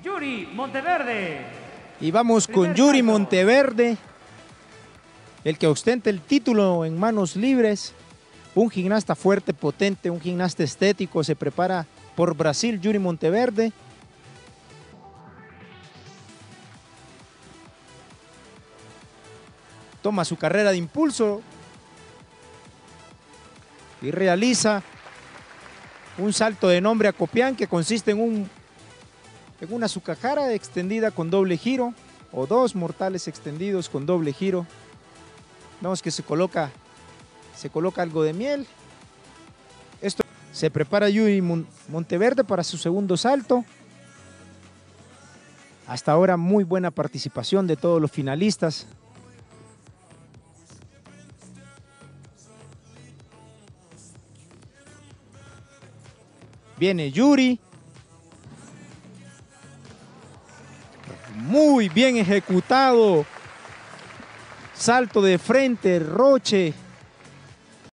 Yuri Monteverde. Y vamos con Yuri Monteverde, el que ostenta el título en manos libres. Un gimnasta fuerte, potente, un gimnasta estético. Se prepara por Brasil, Yuri Monteverde. Toma su carrera de impulso y realiza un salto de nombre a Copián que consiste en una sukahara extendida con doble giro o dos mortales extendidos con doble giro. Vemos que se coloca algo de miel. Esto se prepara Yuri Monteverde para su segundo salto. Hasta ahora muy buena participación de todos los finalistas. Viene Yuri. Muy bien ejecutado. Salto de frente, Roche.